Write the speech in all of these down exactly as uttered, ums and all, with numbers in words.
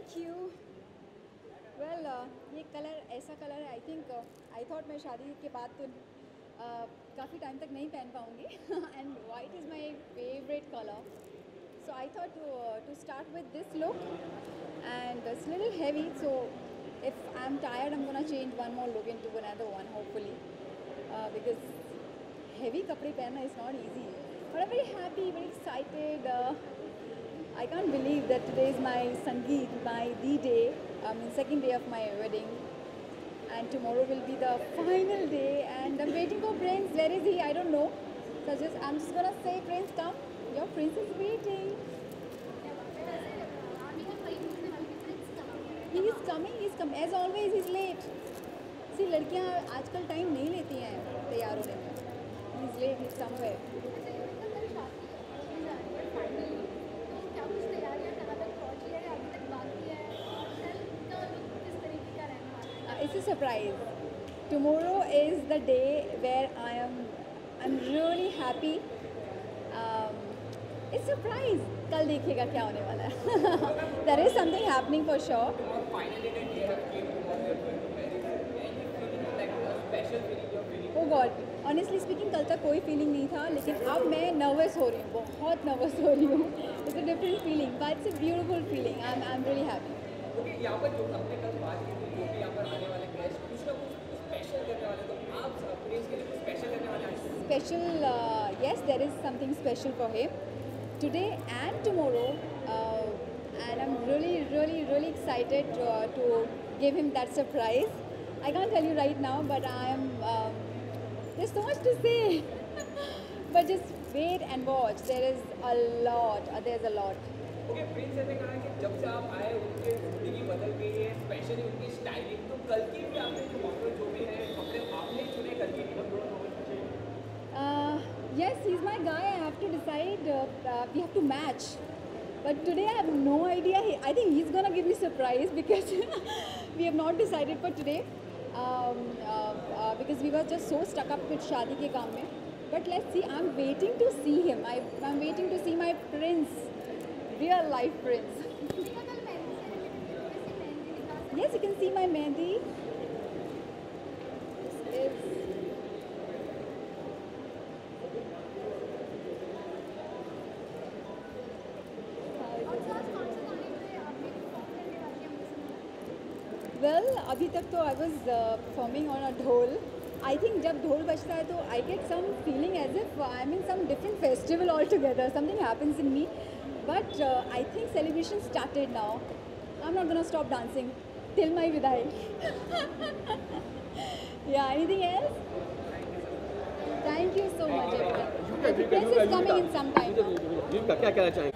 Thank you. Well ये colour ऐसा colour है, आई थिंक आई थॉट मैं शादी के बाद तो uh, काफ़ी टाइम तक नहीं पहन पाऊँगी and white is my favourite colour, so I thought to to start with this look and it's little heavy, so if I'm tired I'm gonna change one more look into another one hopefully, uh, because heavy kapde pehna is not easy, but I'm very happy, very excited. uh, I can't believe that today is my Sangeet, my D-Day, I mean second day of my wedding, and tomorrow will be the final day, and I'm waiting for Prince. Where is he? I don't know. So just I'm just gonna say, Prince, come. Your Prince is waiting. He is coming. He's come. As always, he's late. See, लड़कियाँ आजकल time नहीं लेती हैं तैयार होने में. He's late. He's somewhere. It's a surprise. Tomorrow is the day where I am. I'm really happy. Um, it's a surprise. कल देखिएगा क्या होने वाला है. There is something happening for sure. Oh God. Honestly speaking, कल तक कोई feeling नहीं था, लेकिन अब मैं nervous हो रही हूँ, बहुत nervous हो रही हूँ. It's a different feeling, but it's a beautiful feeling. I'm I'm really happy. Okay, यहाँ पर जो हमने कल बात की थी, जो भी यहाँ पर आने वाले गेस्ट कुछ ना कुछ स्पेशल करने वाले, तो आप प्रिंस के लिए कुछ स्पेशल करने वाले हैं? Special, uh, yes, there is something special for him today and tomorrow, uh, and I'm really, really, really excited to, uh, to give him that surprise. I can't tell you right now, but I am. Um, there's so much to say, but just wait and watch. There is a lot. Uh, there's a lot. Okay, Prince ने कहा कि जब से आप आए उनकी ज़िंदगी बदल गई है, स्पेशली उनकी स्टाइलिंग, तो कल की भी आपने जो मॉडल जो भी है कपड़े आपने चुने कल की भी. Uh, yes, he's my guy. I have to decide. Uh, uh, we have to match. But today I have no idea. He, I think he's gonna give me surprise because we have not decided for today. Um, uh, uh, because we were just so stuck up with शादी के काम में. But let's see. I'm waiting to see him. I, I'm waiting to see my prince, real life prince. Yes, you can see my mehndi. This is. Well, अभी तक तो I was uh, performing on a ढोल. I think जब ढोल बजता है तो I get some feeling as if I'm in some different festival altogether. Something happens in me. But uh, I think celebration started now. I'm not gonna stop dancing till my vidai. Yeah, anything else? Thank you so much, everyone. The prince is coming in some time now. क्या कहना चाहेंगे?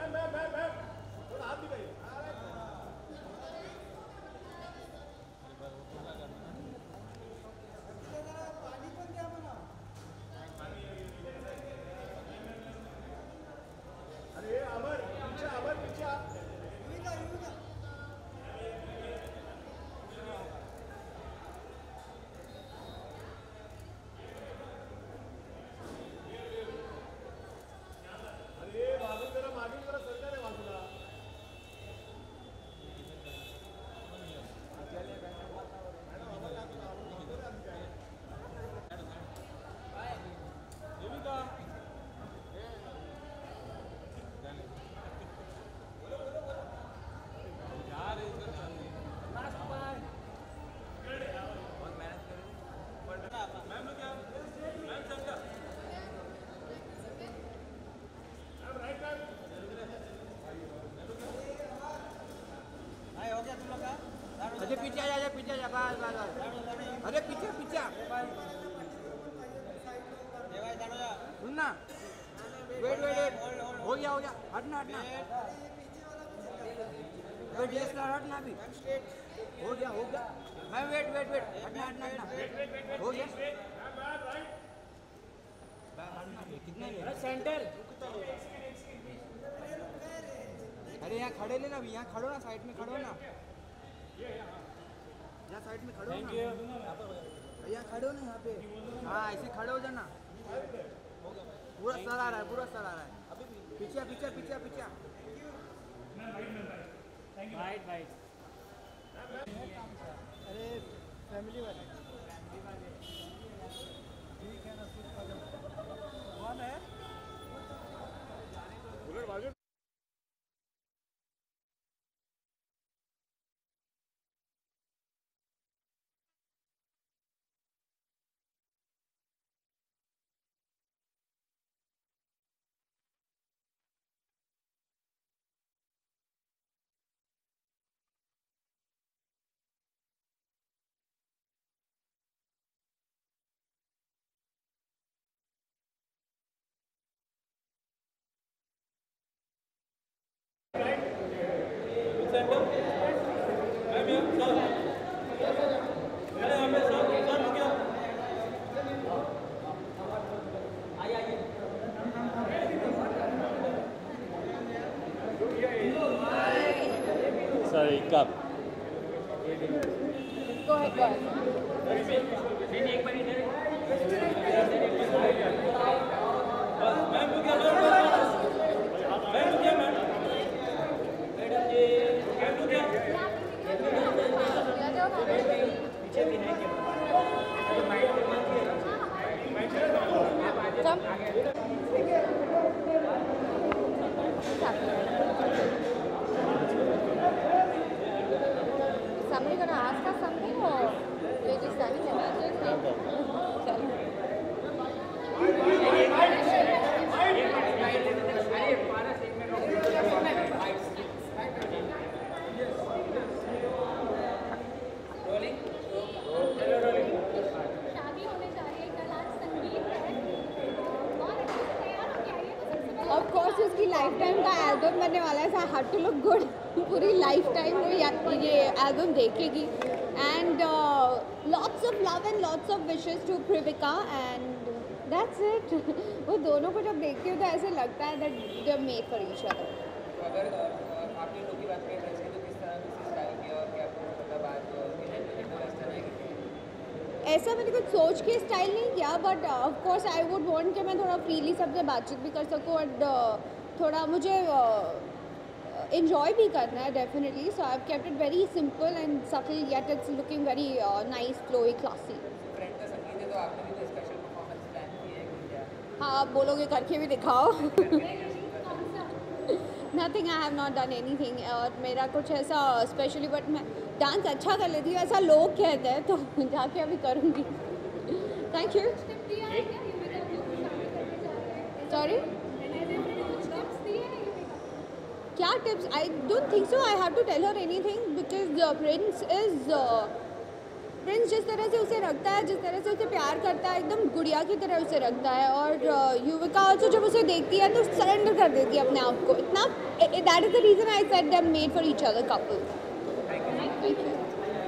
अरे पीछे आ जा, पीछे जा, बस बस बस. अरे पीछे पीछे सुन ना, वेट वेट वेट, हो गया हो गया, हटना हटना, वेट ये स्टार हटना अभी, हो गया हो गया, मैं वेट वेट वेट, हटना हटना हटना, हो गया. कितने सेंटर? अरे यहाँ खड़े लेना अभी, यहाँ खड़ो ना, साइड में खड़ो ना, यहाँ साइड में खड़ो ना, यहाँ खड़ो ना यहाँ पे, हाँ ऐसे खड़े हो जाना. पूरा सर आ रहा है, पूरा सर आ रहा है. पीछे पीछे पीछे पीछे वाइट वाइट अरे फैमिली वाले ठीक है ना वन है Sorry, cup. Go ahead, go ahead. Come. Somebody gonna ask us something or we're just standing there? शादी होने जा रही है कल, आज संगीत है और अच्छे से तैयार हो के आइए तो सबसे पहले Of course उसकी लाइफ टाइम का एल्बम बनने वाला है, so I had to look good. पूरी लाइफ टाइम वो या- ये एल्बम देखेगी and lots of love and lots of wishes to Privika and that's it. वो दोनों को जब देखती हूँ तो ऐसे लगता है that they are made for each other. तो अगर अ, आपने लोग की बात करें ड्रेस की तो किस तरह से स्टाइल किया और क्या आपको मतलब आज वेस्टर्न है कि ऐसा मैंने कुछ सोच के स्टाइल नहीं किया but of course I would want कि मैं थोड़ा फ्रीली सबसे बातचीत भी कर सकूँ और थोड़ा मुझे इन्जॉय भी करना है definitely. So I have kept it very simple and subtle yet it's looking very nice flowy classy. Friend का संगीत है तो आपने भी कोई स्पेशल परफॉर्मेंस प्लान की है कि क्या? हाँ आप बोलोगे करके भी दिखाओ. Nothing, I have not done anything. और मेरा कुछ ऐसा स्पेशली बट मैं डांस अच्छा कर लेती हूँ ऐसा लोग कहते हैं तो जाके अभी करूँगी. Thank you. टिप दिया है क्या युविका को शादी करने जा रहे हैं? सॉरी मैंने कुछ टिप्स दिए हैं युविका को? क्या tips? I don't think so I have to tell her anything because Prince is Prince जिस तरह से उसे रखता है, जिस तरह से उसे प्यार करता है, एकदम गुड़िया की तरह उसे रखता है. और युविका ऑल्सो जब उसे देखती है तो सरेंडर कर देती है अपने आप को इतना. That is the reason I said they are made for each other couple. Thank you.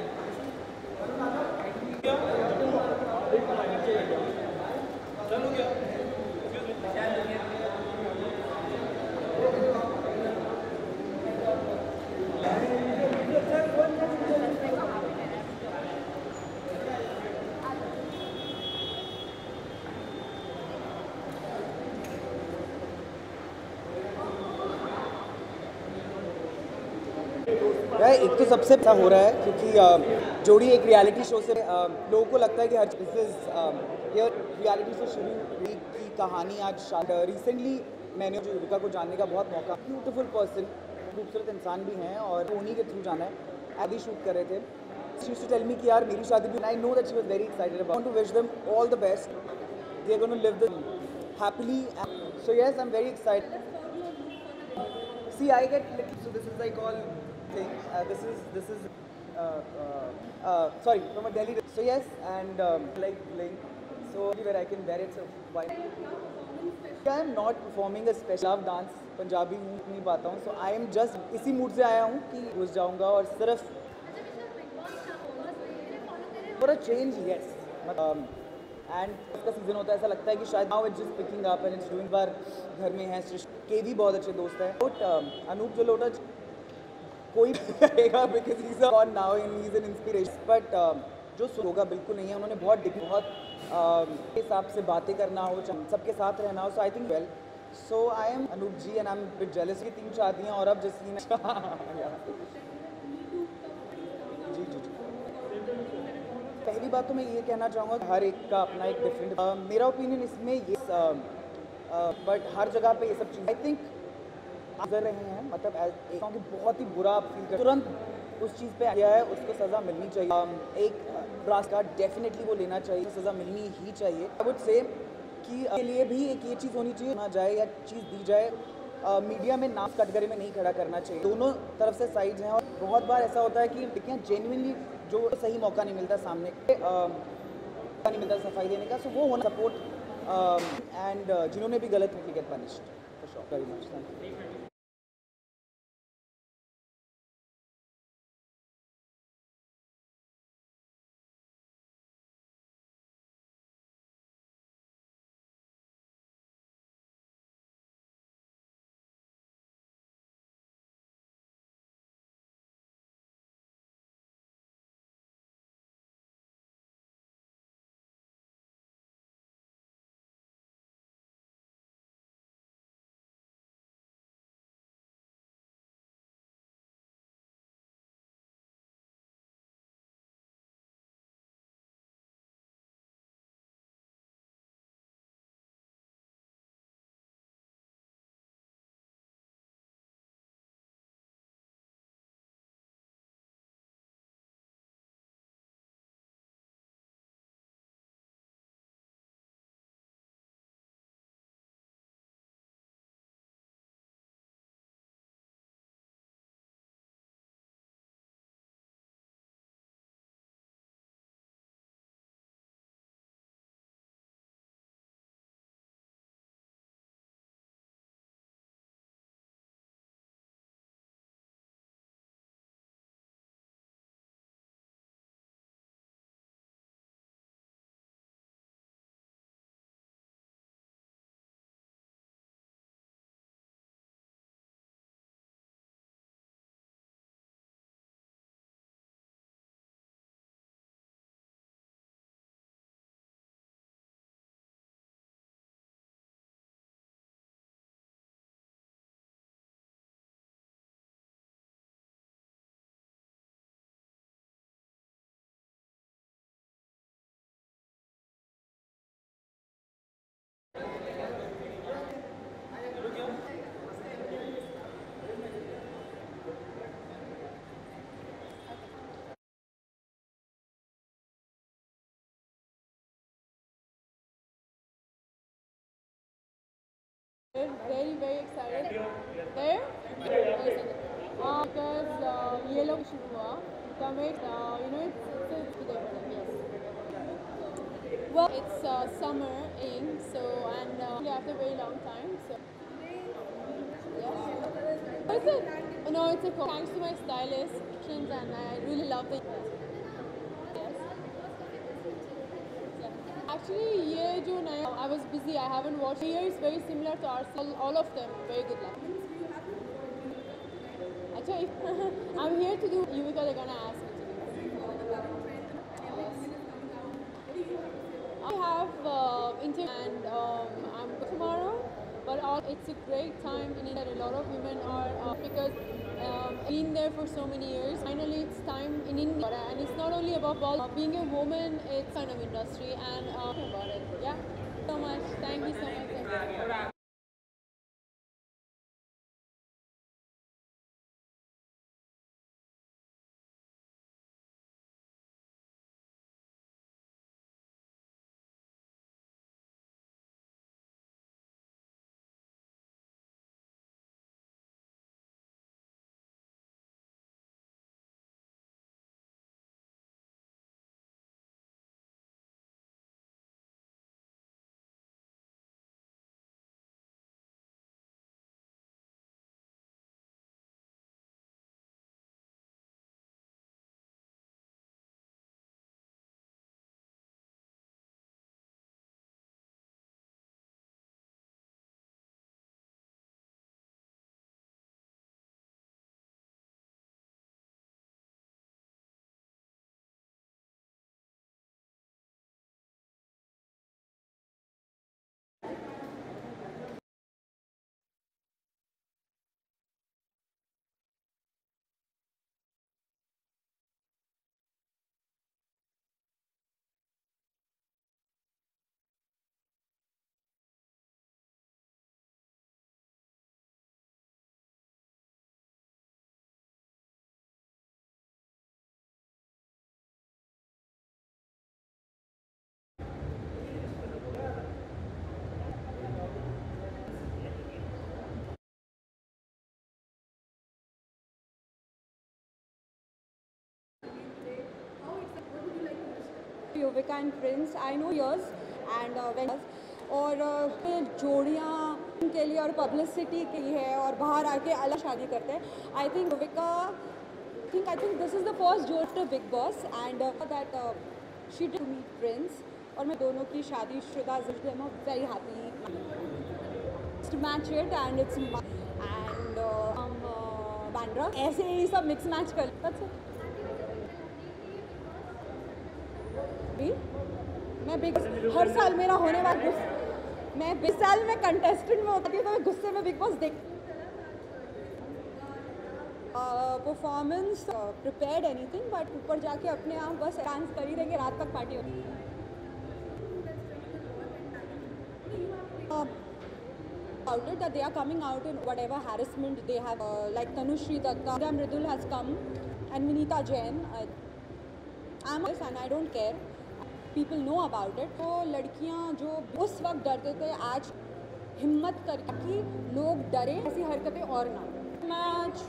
भाई एक तो सबसे अच्छा हो रहा है क्योंकि अ, जोड़ी एक रियलिटी शो से अ, लोगों को लगता है कि हर दिस इज ये रियलिटी से शुरू हुई की कहानी आज रिसेंटली मैंने जो युविका को जानने का बहुत मौका. ब्यूटीफुल पर्सन, खूबसूरत इंसान भी हैं और उन्हीं के थ्रू जाना है. आदि शूट कर रहे थे. She used to tell me कि यार मेरी शादी भी. I know that she was very excited about to wish them all the best. They are going to live this happily. So yes I am very excited. See, I get so this is like all thing. Uh, this is this is uh, uh, uh, sorry from a Delhi. So yes, and um, like bling. So everywhere I can wear it. So why? I am not performing a special dance. Punjabi हूँ नहीं पाता हूँ. So I am just इसी mood से आया हूँ कि घुस जाऊँगा और सिर्फ for a change yes. Um, and इसका सीज़न होता है ऐसा लगता है कि शायद now it's just picking up and it's doing. बार घर में हैं के भी बहुत अच्छे दोस्त हैं. बट अनूप जलोटा कोई कहेगा because he is on now in he is an inspiration. But जो होगा बिल्कुल नहीं है. उन्होंने बहुत बहुत uh, के हिसाब से बातें करना हो, सबके साथ रहना हो. So I think well So I am Anup ji and I'm a bit jealous की तीन शादियाँ और अब जैसे मैं जी जी जी पहली बात तो मैं ये कहना चाहूँगा कि हर एक का अपना एक डिफरेंट मेरा ओपिनियन इसमें ये बट हर जगह पे ये सब चीज़ आई थिंक गुजर रहे हैं मतलब as- एक कि बहुत ही बुरा आप फील कर तुरंत उस चीज़ पे आया है उसको सज़ा मिलनी चाहिए um, एक ब्रास का डेफिनेटली वो लेना चाहिए सज़ा मिलनी ही चाहिए आई वुड से कि के लिए भी एक ये चीज़ होनी चाहिए ना जाए या चीज़ दी जाए मीडिया में नाम कटघरे में नहीं खड़ा करना चाहिए दोनों तरफ से साइड्स हैं और बहुत बार ऐसा होता है कि देखिए जेन्युइनली जो सही मौका नहीं मिलता सामने मौका नहीं मिलता सफाई देने का सो वो होना सपोर्ट एंड जिन्होंने भी गलत है get punished for sure very much thank you We're very very excited. There? Uh, because uh, ये लोग शुरू हुआ commit uh, you know it's it's it's today madam yes. Well it's uh, summer in so and uh, after a very long time so yes. What is it? No it's a thanks to my stylist and I really love the yes. Actually, ये जो नया I was busy. I haven't watched. Here is very similar to ours. All, all of them very good luck. Actually, I'm here to do Yuvika. They're gonna ask me to do. Yes. I have uh, interview and um, I'm good tomorrow. But all, it's a great time in India. A lot of women are uh, because um, been there for so many years. Finally, it's time in India, and it's not only about ball. Uh, being a woman, it's kind of industry, and uh, about it. Yeah, so much. Thank you so much. Yuvika and Prince. I know years and uh, when और uh, जोड़ियाँ के लिए और publicity के लिए है और बाहर आके अलग शादी करते हैं. I think Yuvika, think I think this is the first जोड़ to Big Boss and uh, that uh, she did meet Prince और मैं दोनों की शादी शुदा I'm very happy to match it and it's and uh, um, uh, Bandra ऐसे ही सब mix match कर. That's it. मैं बिग हर साल मेरा होने वाला गुस्सा मैं इस साल में कंटेस्टेंट में होती हूँ तो मैं गुस्से में बिग बॉस देख परफॉर्मेंस प्रिपेयर्ड एनीथिंग बट ऊपर जाके अपने आप बस डांस कर ही देंगे रात तक पार्टी होगी. About it that they are coming out in whatever harassment they have uh, like Tanushri Datta, Mridul has come and Vinita Jain. Uh, I'm and I don't care. People know about it. तो लड़कियां जो उस वक्त डरते थे आज हिम्मत करके कि लोग डरे ऐसी हरकतें और ना. मैच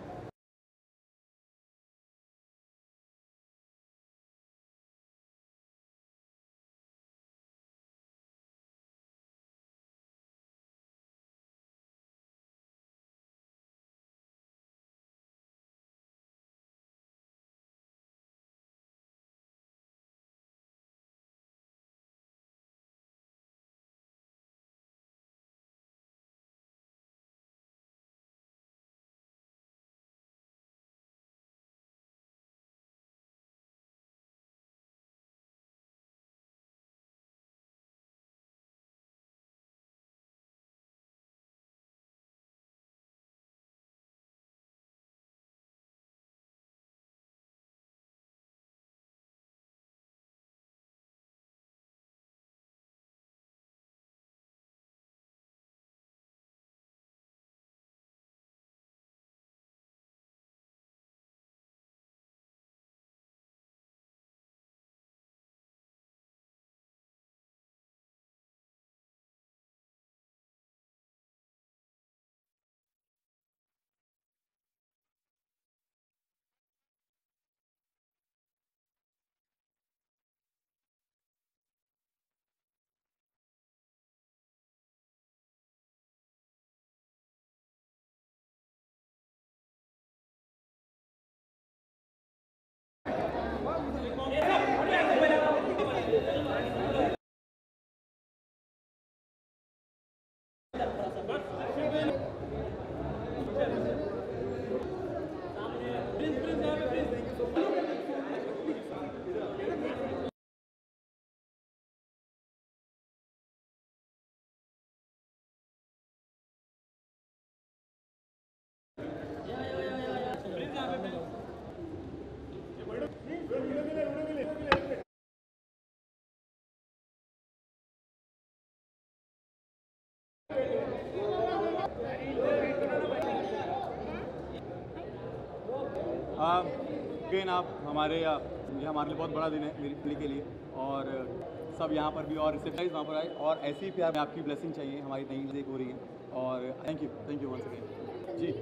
अगेन आप हमारे ये हमारे लिए बहुत बड़ा दिन है मेरी फैमिली के लिए और सब यहाँ पर भी और रिसेप्शन वहाँ पर आए और ऐसे ही प्यार में आपकी ब्लेसिंग चाहिए हमारी नई चीज़ें हो रही हैं और thank you thank you once again जी.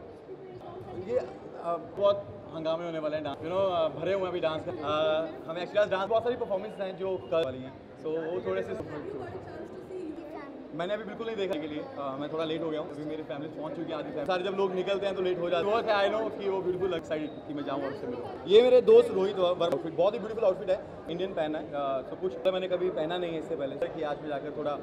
ये आ, बहुत हंगामे होने वाले हैं डांस यू नो भरे हुए हैं अभी डांस का. हमें एक्चुअली डांस बहुत सारी परफॉर्मेंस हैं जो कर वाली हैं सो so, वो थोड़े से मैंने अभी बिल्कुल नहीं देखा के लिए आ, मैं थोड़ा लेट हो गया हूँ. अभी मेरी फैमिली पहुँच चुकी है आधी फैमिली सारे जब लोग निकलते हैं तो लेट हो जाते हैं. बहुत है आई नो कि वो बिल्कुल एक्साइटेड कि मैं जाऊँ और उससे मिलूँ. ये मेरे दोस्त रोहित आउटफिट बहुत ही ब्यूटीफुल आउटफिट है इंडियन पहना है तो कुछ तो मैंने कभी पहना नहीं है इससे पहले कि आज में जाकर थोड़ा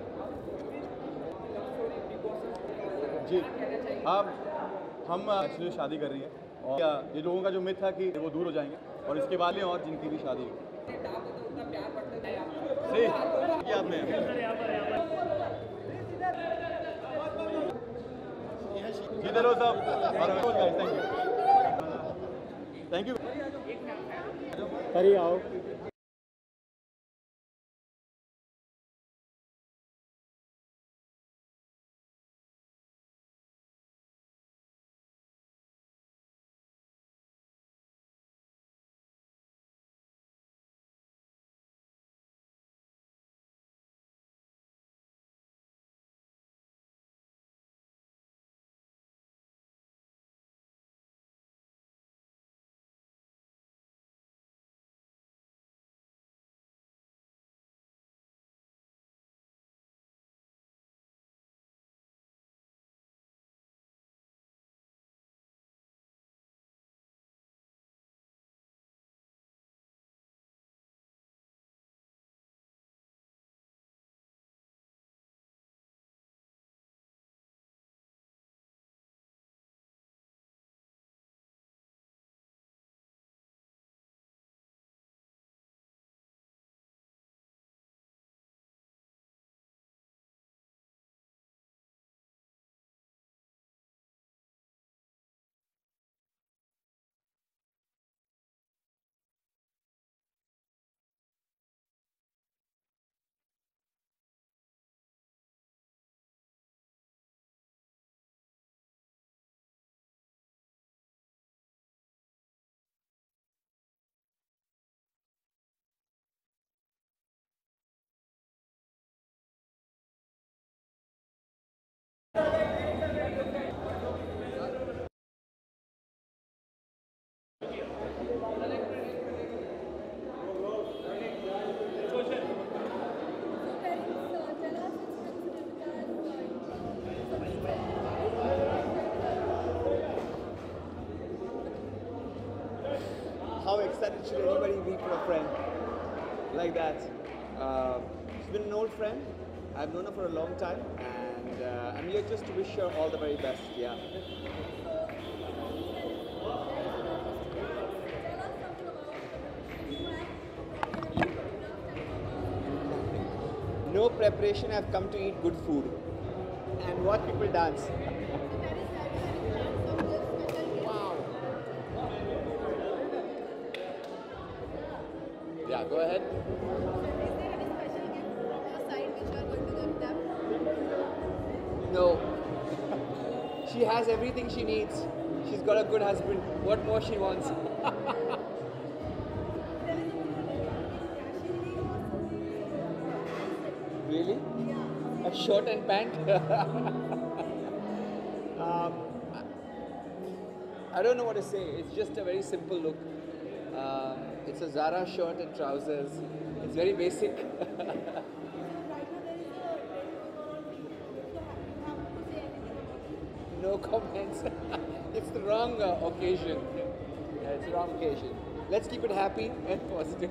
जी. अब हम एक्चुअली शादी कर रही हैं और ये लोगों का जो मिथ था कि वो दूर हो जाएंगे और इसके बाद में और जिनकी भी शादी याद में जिधर हो सब थैंक यू थैंक यू अरे आओ. how excited should anybody be for a friend like that? Uh, she's been an old friend. I've known her for a long time, and uh, I'm here just to wish her all the very best. Yeah. No preparation. I've come to eat good food and watch people dance. Yeah, go ahead. No. She has everything she needs. She's got a good husband. What more she wants? Really? A shirt and pant? um, I don't know what to say. It's just a very simple look. Uh, it's a Zara shirt and trousers. It's very basic. No comments. It's the wrong uh, occasion. Yeah, it's the wrong occasion. Let's keep it happy and positive.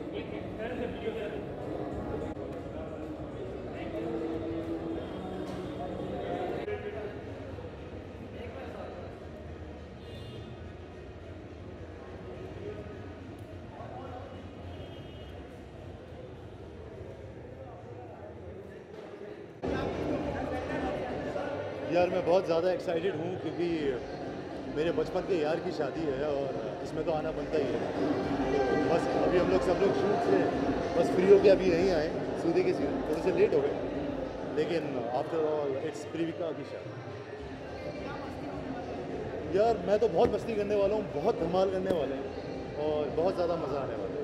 यार मैं बहुत ज़्यादा excited हूँ क्योंकि मेरे बचपन के यार की शादी है और इसमें तो आना बनता ही है। तो बस अभी हम लोग सब लोग शूट से बस फ्री होके अभी यहीं आए, सूदे के सीन थोड़े से लेट हो गए, लेकिन आफ्टर ऑल इट्स प्रीविका की शादी। यार मैं तो बहुत मस्ती करने वाला हूँ, बहुत धमाल करने वाले हैं और बहुत ज़्यादा मज़ा आने वाला है।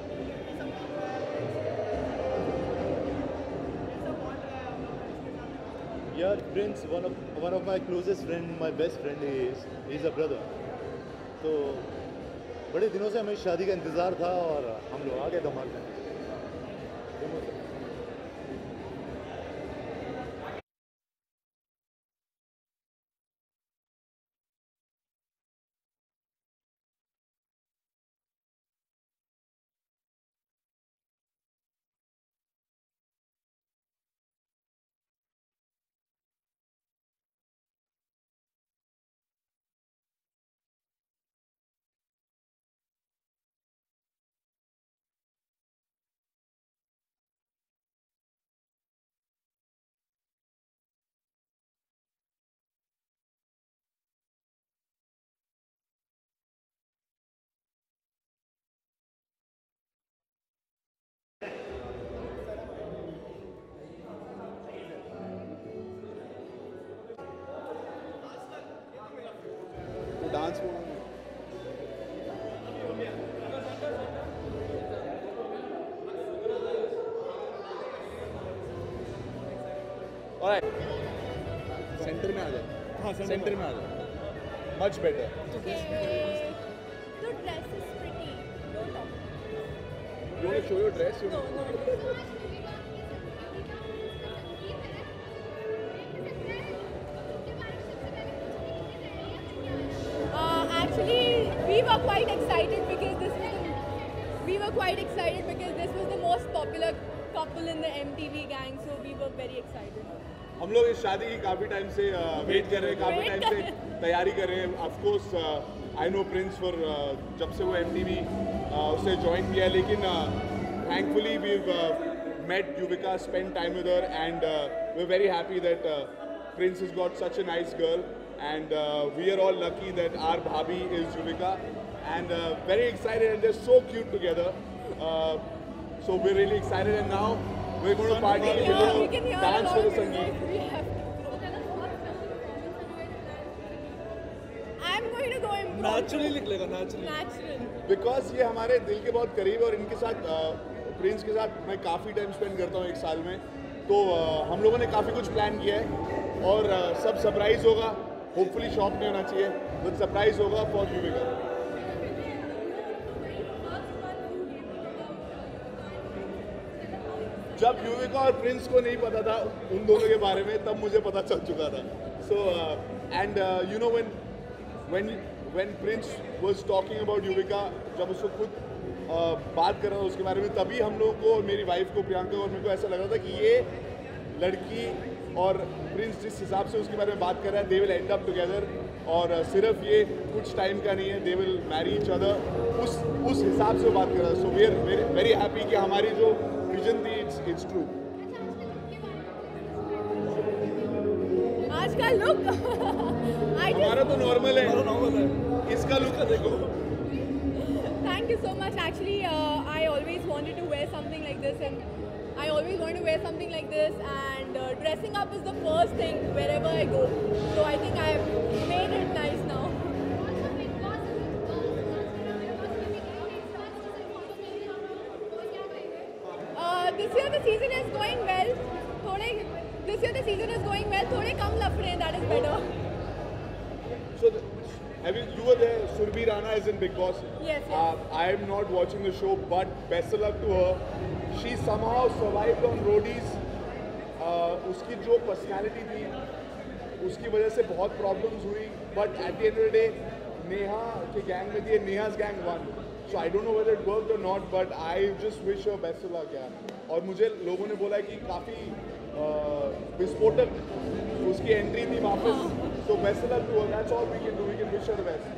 यार Prince one of one of my closest friend, my best friend is is a brother. तो बड़े दिनों से हमें शादी का इंतज़ार था और हम लोग आ गए धमाल करने। Dance Alright. सेंटर में आ जाए। हाँ सेंटर में आ जाए। Much better. Okay. The dress is pretty. Don't talk. You want to show your dress? You No, no, no. Uh, actually, we were quite excited because this was the, we were quite excited because this was the most popular couple in the M T V gang, so we were very excited. हम लोग इस शादी की काफ़ी time से wait कर रहे हैं, काफ़ी टाइम से तैयारी कर रहे हैं। Of course I know Prince for जब से वो एमटीवी उसे ज्वाइन किया, लेकिन thankfully we met Yuvika, spent time with her, and uh, we're very happy that uh, Prince has got such a nice girl, and uh, we are all lucky that our bhabhi is Yuvika, and uh, very excited, and they're so cute together. Uh, so we're really excited, and now we're going to party, we're Yeah, we going can to hear a dance lot for of the music. Sangeet. We have to. I'm going to go improv. Naturally निकलेगा naturally Natural. Because ये हमारे दिल के बहुत करीब है, और इनके साथ प्रिंस के साथ मैं काफ़ी टाइम स्पेंड करता हूँ एक साल में, तो uh, हम लोगों ने काफ़ी कुछ प्लान किया है, और uh, सब सरप्राइज होगा। होपफुली शॉक नहीं होना चाहिए, बट सरप्राइज होगा फॉर यूविका। जब यूविका और प्रिंस को नहीं पता था उन दोनों के बारे में, तब मुझे पता चल चुका था। So and you know when when when Prince was talking about Yuvika, जब उसको खुद बात कर रहा था उसके बारे में, तभी हम लोगों को, मेरी वाइफ को, प्रियंका और मेरे को ऐसा लग रहा था कि ये लड़की और प्रिंस जिस हिसाब से उसके बारे में बात कर रहा है, they will end up together, और सिर्फ ये कुछ टाइम का नहीं है, they will marry each other, उस उस हिसाब से वो बात कर रहा है. So we are very very happy कि हमारी जो विजन थी इट्स इट्स ट्रू. आज का लुक हमारा तो नॉर्मल है, नॉर्मल है, इसका लुक देखो. Thank you so much. Actually, uh, I always wanted to wear something like this, and I always wanted to wear something like this. And uh, dressing up is the first thing wherever I go. So I think I've made it nice now. Uh, this year the season is going well. थोड़े this year the season is going well. थोड़े कम लफड़े, that is better. So, the, have you, you were there, Surbhi Rana is in Big Boss. Yes, yes. Uh, I am not watching the show, but best of luck to her. She somehow survived on roadies. Uh, उसकी जो personality थी, उसकी वजह से बहुत problems हुई. But at the end of the day, Neha के gang में थी, नेहा's gang won. So I don't know whether it worked or not, but I just wish her best of luck यार. और मुझे लोगों ने बोला कि काफ़ी विस्फोटक उसकी एंट्री थी वापस. So best of luck to her. That's all we can do. We can wish her the best.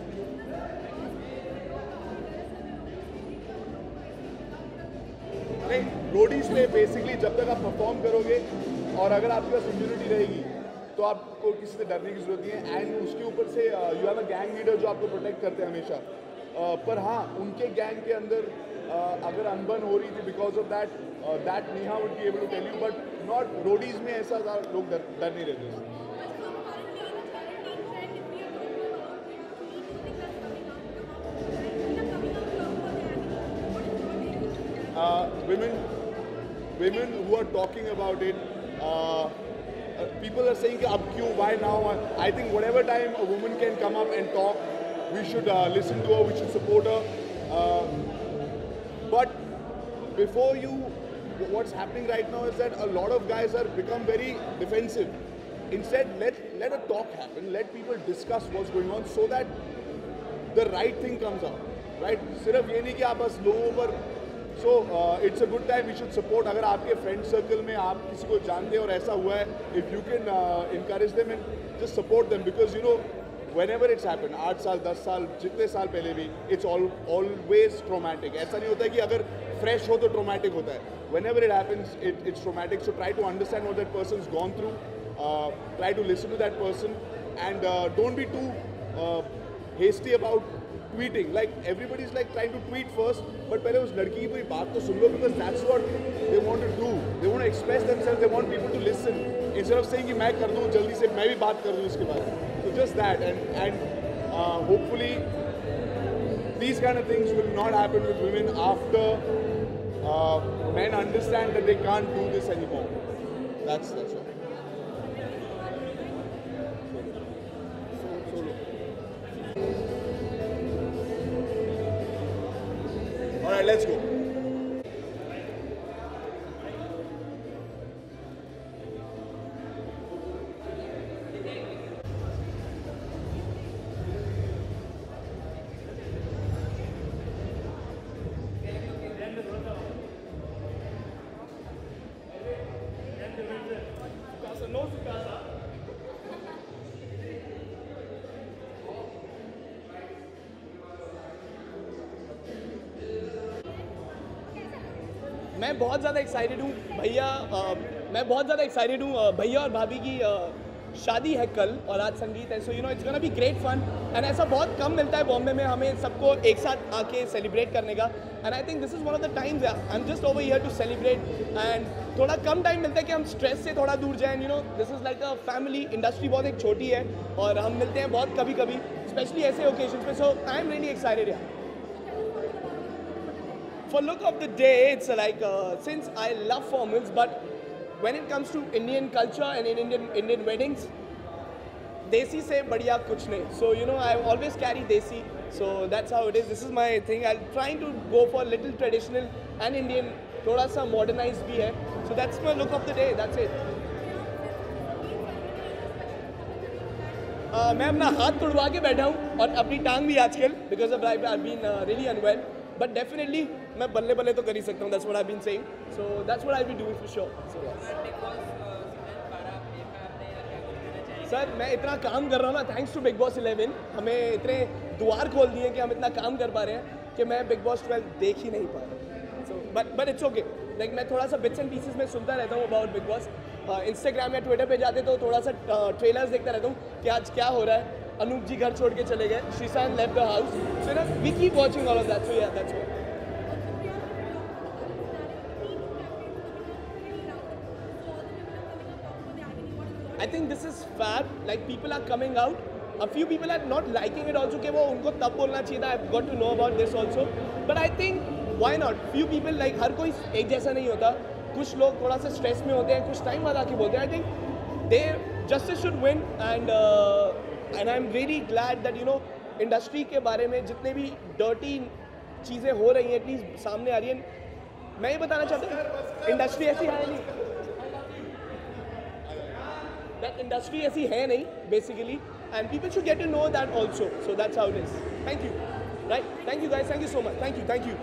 नहीं, रोडीज पे बेसिकली जब तक आप परफॉर्म करोगे और अगर आपके पास इम्यूनिटी रहेगी तो आपको किसी से डरने की जरूरत नहीं है. एंड उसके ऊपर से you have a gang leader जो आपको प्रोटेक्ट करते हैं हमेशा. uh, पर हाँ, उनके गैंग के अंदर uh, अगर अनबन हो रही थी because of that, that Neha would be able to tell you, but not Roadies में ऐसा लोग डर डर नहीं रहते. Uh, women, women who are talking about it, uh, uh, people are saying, "Ab kyun? Why now?" I think whatever time a woman can come up and talk, we should uh, listen to her. We should support her. Uh, but before you, what's happening right now is that a lot of guys are become very defensive. Instead, let let a talk happen. Let people discuss what's going on so that the right thing comes out. Right? सिर्फ ये नहीं कि आप बस लोगों पर. So it's a good time, we should support. अगर आपके फ्रेंड सर्कल में आप किसी को जानते हैं और ऐसा हुआ है, if you can encourage them and just support them, because you know whenever it's happen, आठ साल दस साल जितने साल पहले भी, इट्स ऑलवेज ट्रोमैटिक. ऐसा नहीं होता है कि अगर फ्रेश हो तो ट्रोमैटिक होता है. Whenever it happens it it's traumatic. So try to understand what that person is gone through, try to listen to that person and don't be too hasty about tweeting. Like everybody is like trying to tweet first, but पहले उस लड़की की पूरी बात तो सुन लो, because that's what they want to do. They want to express themselves. They want people to listen instead of saying कि मैं कर दूँ जल्दी से, मैं भी बात कर दूँ इसके बाद. So just that, and and uh, hopefully these kind of things will not happen with women after uh, men understand that they can't do this anymore. That's that's all. All right, let's go. मैं बहुत ज़्यादा excited हूँ भैया. मैं बहुत ज़्यादा excited हूँ. भैया और भाभी की शादी है कल और आज संगीत है. So you know it's gonna be great fun. And ऐसा बहुत कम मिलता है बॉम्बे में हमें सबको एक साथ आके सेलिब्रेट करने का. And I think this is one of the times I am just over here to celebrate. And थोड़ा कम टाइम मिलता है कि हम स्ट्रेस से थोड़ा दूर जाएँ. You know this is like a family. Industry बहुत एक छोटी है और हम मिलते हैं बहुत कभी कभी, स्पेशली ऐसे ओकेजन पे. So I am really excited यार. For look of the day, it's like uh, since I love formals, but when it comes to Indian culture and in Indian Indian weddings, desi se badhiya kuch nahi. So you know I always carry desi, so that's how it is. This is my thing. I'm trying to go for little traditional and Indian, thoda sa modernized bhi hai. So that's my look of the day. That's it. Uh, मैं अपना हाथ तोड़वा के बैठा हूँ और अपनी टांग भी आजकल, because of I've been uh, really unwell. But definitely मैं बल्ले बल्ले तो कर ही सकता हूँ. That's what I been saying. So that's what I will do for sure. So sir मैं इतना काम कर रहा हूँ ना, thanks to Bigg Boss eleven. हमें इतने द्वार खोल दिए कि हम इतना काम कर पा रहे हैं कि मैं बिग बॉस ट्वेल्व देख ही नहीं पा रहा. So but but it's okay. Like मैं थोड़ा सा बिट्स एंड पीसेस में सुनता रहता हूँ अबाउट बिग बॉस. इंस्टाग्राम या ट्विटर पे जाते तो थोड़ा सा ट्रेलर्स देखता रहता हूँ कि आज क्या हो रहा है. अनूप जी घर छोड़ के चले गए. Sreesanth left the house. So ना we keep watching all of that. So yeah that's what. I think this is fab. Like people are coming out. A few people are not liking it also. कि वो उनको तब बोलना चाहिए था. I've got to know about this also. But I think why not? Few people like हर कोई एक जैसा नहीं होता. कुछ लोग थोड़ा सा स्ट्रेस में होते हैं. कुछ टाइम बाद आके बोलते हैं. I think they justice should win and uh, and I'm really glad that you know industry के बारे में जितने भी डर्टी चीज़ें हो रही हैं एटलीस्ट सामने आ रही हैं. मैं ये बताना चाहता हूँ इंडस्ट्री ऐसी है नहीं. That industry ऐसी है नहीं basically and people should get to know that also. So that's how it is. Thank you. Right? Thank you guys. Thank you so much. Thank you. Thank you.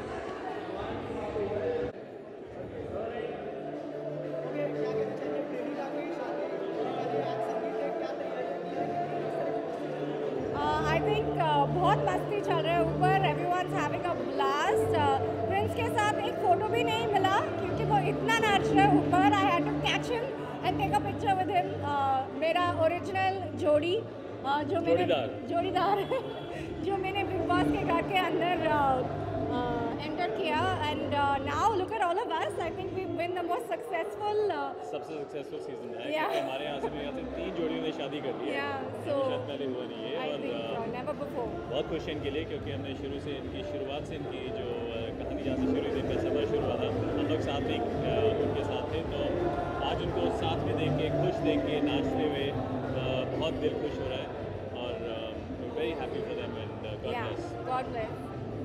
Uh, I think uh, बहुत मस्ती चल रहा है ऊपर. Everyone's having a blast. Prince के साथ एक photo भी नहीं मिला क्योंकि वो इतना नाच रहा है ऊपर. I had to catch him and take a picture with him. uh, मेरा ओरिजिनल जोड़ी uh, जो मैंने जोड़ीदार जो मैंने बिग बॉस के घर के अंदर एंटर किया. And now look at all of us. I think we been the most successful सबसे सक्सेसफुल सीजन है. Yeah. क्योंकि हमारे यहाँ से भी यहाँ से तीन जोड़ियों ने शादी कर ली है. Yeah, so शायद पहले हुआ नहीं है. I और think uh, uh, never before. बहुत खुश हैं इनके लिए क्योंकि हमने शुरू से इनकी शुरुआत से इनकी जो uh, कहानी जहाँ से शुरू हुई थी, इनका सफ़र शुरू हुआ था, हम लोग साथ में uh, उनके साथ थे. तो आज उनको साथ में देख के, खुश देख के, नाचते हुए uh, बहुत दिल खुश हो रहा है. और very happy for them and god Yeah, bless. God bless.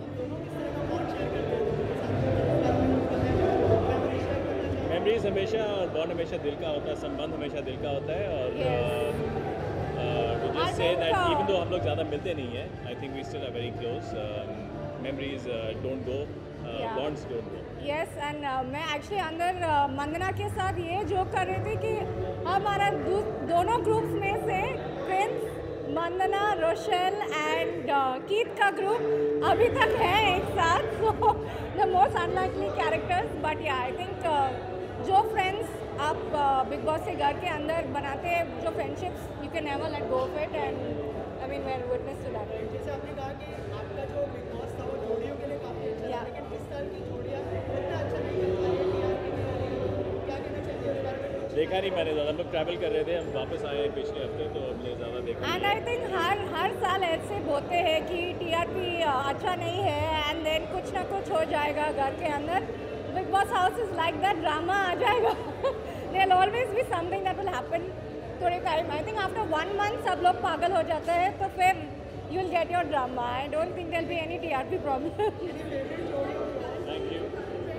Memories हमेशा और बॉन्ड हमेशा दिल का होता है. संबंध हमेशा दिल का होता है. और Yes. We I just say think, that uh, even though हम लोग ज़्यादा मिलते नहीं हैं, I think we still are very close. Memories don't go, Yeah. Bonds don't go. Yes and मैं एक्चुअली अंदर uh, मंदना के साथ ये जोक कर रही थी कि हमारा दो, दोनों ग्रुप्स में से प्रिंस, मंदना, रोशेल एंड कीत का ग्रुप अभी तक है एक साथ. So the most unlikely characters. But yeah I think जो फ्रेंड्स आप बिग बॉस के घर के अंदर बनाते हैं, जो friendships, you can never let go of it. And I mean we are witness to that. जैसे आपने कहा कि आपका जो बिग बॉस था वो जोड़ियों के लिए काफ़ी अच्छा था, लेकिन इस साल की जोड़ियाँ इतना अच्छा नहीं कर पाई. क्या कहना चाहिए उसके बारे में? देखा नहीं मैंने ज़्यादा. हम लोग ट्रैवल कर रहे थे, हम वापस आए पिछले हफ्ते, तो हमने ज़्यादा देखा एंड आई थिंक हर हर साल ऐसे बोलते हैं कि टीआरपी अच्छा नहीं है एंड देन कुछ ना कुछ हो जाएगा घर के अंदर. Bigg Boss house is like that. Drama आ जाएगा. There will always be something that will happen थोड़े time. I think after one month सब लोग पागल हो जाते हैं तो फिर you will get your drama. I don't think there will be any TRP problem. Thank you.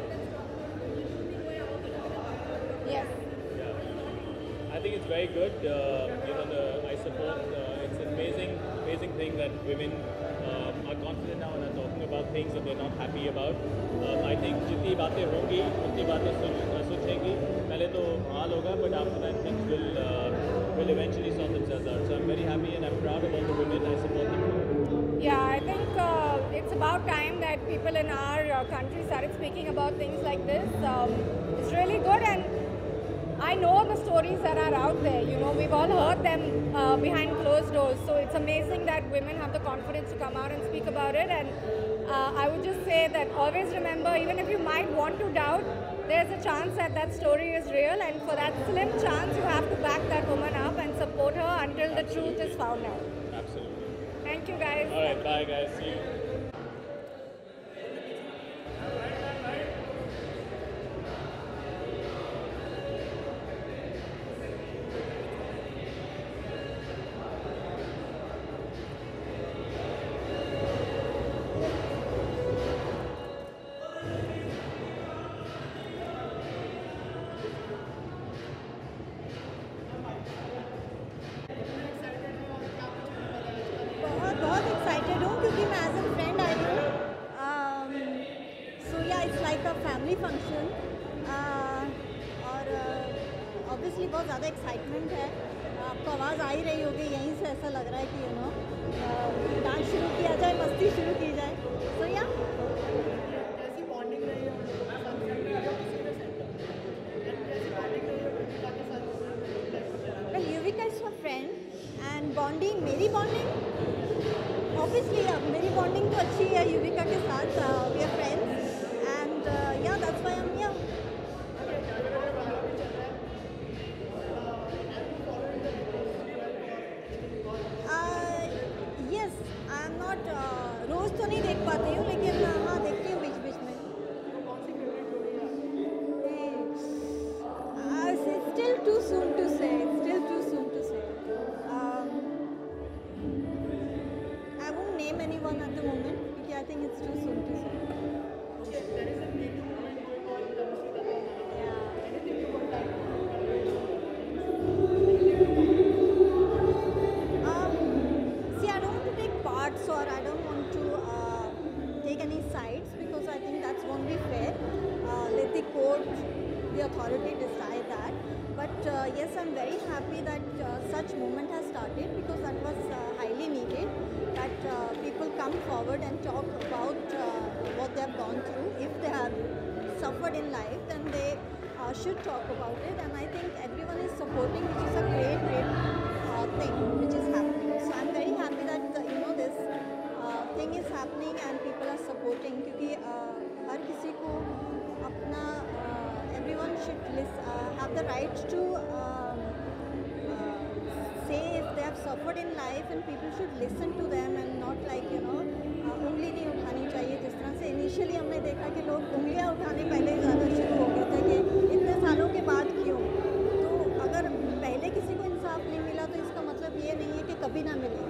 Yes. I think it's very good. Uh, you know, the, I support. Uh, it's an amazing, amazing thing that women um, are confident now and are talking about things that they're not happy about. Um, I think जितनी बातें होंगी, उतनी बातें सुन सोचेंगी. पहले तो हाल होगा, but after that things will uh, will eventually sort themselves out. So I'm very happy and I'm proud of all the women. I support them. Yeah, I think uh, it's about time that people in our uh, country started speaking about things like this. Um, it's really good, and I know the stories that are out there. You know, we've all heard them uh, behind closed doors. So it's amazing that women have the confidence to come out and speak about it. And uh, I would just say that always remember, even if you might want to doubt, there's a chance that that story is real. And for that slim chance, you have to back that woman up and support her until the truth is found out. Absolutely. Thank you, guys. All right, bye guys. See you. बहुत बहुत excited हूँ क्योंकि मैं as a friend आई हूँ. It's like a family function और obviously बहुत ज़्यादा एक्साइटमेंट है. आपको आवाज़ आ ही रही होगी यहीं से, ऐसा लग रहा है कि यू नो डांस शुरू किया जाए, मस्ती शुरू की जाए. सो या कैसी बॉन्डिंग रही है उनके साथ किसी ने सेंटर कैसी बॉन्डिंग रही है युविका के साथ? Well, Yuvika is her friend and bonding, मेरी bonding obviously अब मेरी bonding तो अच्छी है युविका के साथ. uh, we are friends and uh, yeah that's why I'm here. uh, yes I'm not uh, रोज तो नहीं देख पाती हूँ लेकिन uh, हाँ देखती हूँ बीच बीच में. Uh, it's still too soon to say. It's still too soon to say. Um, I won't name anyone at the moment because I think it's too soon to say. Um, see, I don't want to take parts or I don't want to uh, take any sides because I think that's won't be fair. Uh, let the court, the authority decide that. But uh, yes, I'm very happy that uh, such movement has started because that was uh, highly needed. That uh, people come forward and talk about uh, what they have gone through. If they have suffered in life, then they uh, should talk about it. And I think everyone is supporting, which is a great, great uh, thing which is happening. So I'm very happy that uh, you know this uh, thing is happening and people are supporting. क्योंकि uh, हर किसी को अपना uh, everyone should list, uh, have the right to um, uh, say if they have suffered in life and people should listen to them and not like you know uh, उंगली नहीं उठानी चाहिए. जिस तरह से इनिशियली हमने देखा कि लोग उंगलियां उठाने पहले ज़्यादा शुरू हो गए थे कि इतने सालों के बाद क्यों. तो अगर पहले किसी को इंसाफ नहीं मिला तो इसका मतलब ये नहीं है कि कभी ना मिले.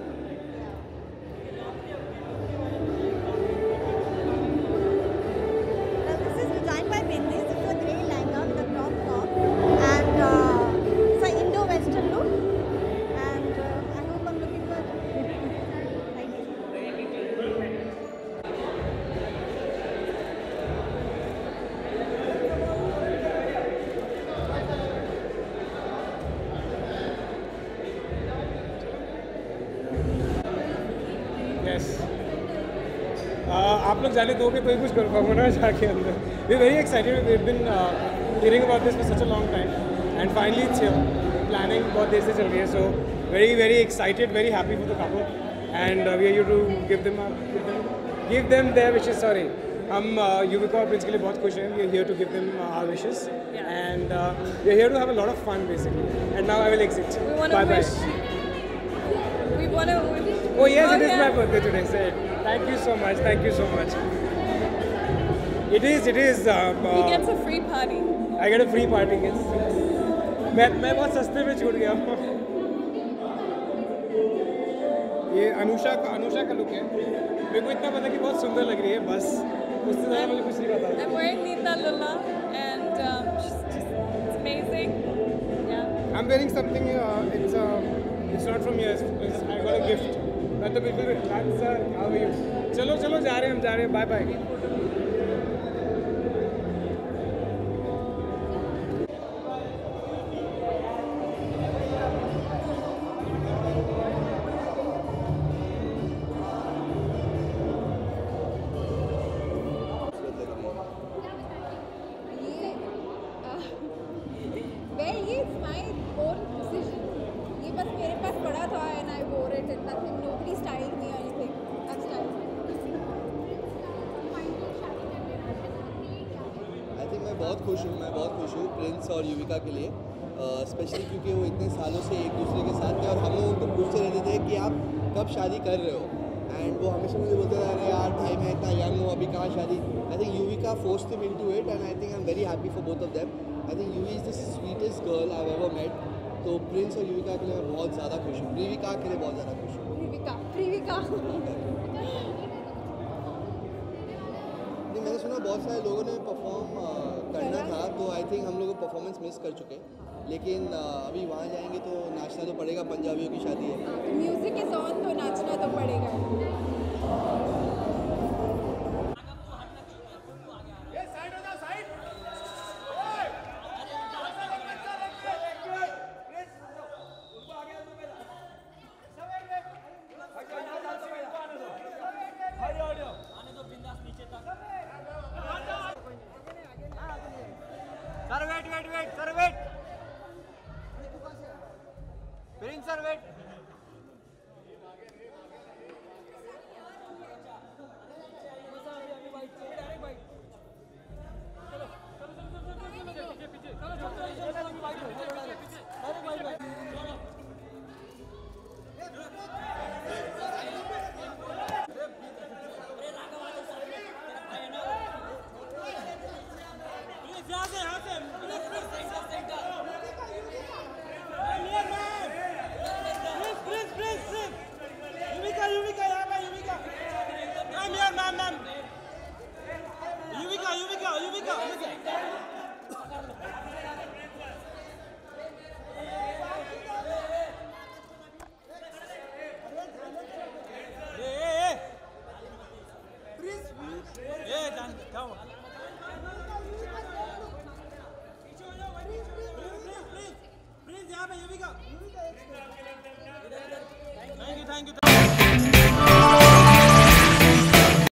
Well, this is designed by Bindis. It's a grey lehenga with a crop top and uh, it's an Indo-Western look. And uh, I hope I'm looking good. Thank you. Yes आप लोग जाने दोगे तो ही कुछ कर पाऊंगा ना जाके अंदर. We very excited. We been hearing about this for such a long time and finally it's here. Planning बहुत देर से चल रही है. So very very excited, very happy for the couple and we are here to give them give them their wishes. Sorry, हम युविका और प्रिंस के लिए बहुत खुश हैं. We are here to give them our wishes and we are here to have a lot of fun basically. And now I will exit. Bye bye. We want to. Oh yes, it is my birthday today. Say it. Thank you so much. Thank you so much. It is. It is. Um, He uh, gets a free party. I get a free party. Yes. मैं मैं बहुत सस्ते में छूट गया. ये अनुषा का अनुषा का लुक है. मेरे को इतना पता कि बहुत सुंदर लग रही है. बस उससे ज़्यादा मुझे कुछ नहीं पता. I'm wearing Nita Lulla and um, she's just it's amazing. Yeah. I'm wearing something. Uh, it's uh, it's not from here. It's, it's, I got a gift. मैं तो बिल्कुल relax sir. How are you? चलो चलो जा रहे हैं हम जा रहे हैं. Bye bye. Well, it's my own decision. ये बस मेरे पास पड़ा था and I wore it and nothing, nobody styled me or anything. I've styled me. I think मैं बहुत खुश हूँ. मैं बहुत खुश हूँ प्रिंस और युविका के लिए, स्पेशली क्योंकि वो इतने सालों से एक दूसरे के साथ थे और हम लोग उनको पूछते रहते थे कि आप कब शादी कर रहे हो. एंड वो हमेशा मुझे बोलते थे अरे यार भाई मैं इतना यंग हूँ अभी कहाँ शादी. I think Yuvika forced him into it and I think I am very happy for both of them. I think Yuvi is the sweetest girl I have ever met. तो प्रिंस और युविका के लिए मैं बहुत ज़्यादा खुश हूँ. प्रीविका के लिए बहुत ज़्यादा खुश हूँ. प्रीविका प्रीविका नहीं, मैंने सुना बहुत सारे लोगों ने परफॉर्म करना था तो आई थिंक हम लोग परफॉर्मेंस मिस कर चुके. लेकिन अभी वहाँ जाएंगे तो नाचना तो पड़ेगा. पंजाबियों की शादी है. म्यूजिक इज ऑन तो नाचना तो पड़ेगा. Wait sir wait Prince sir wait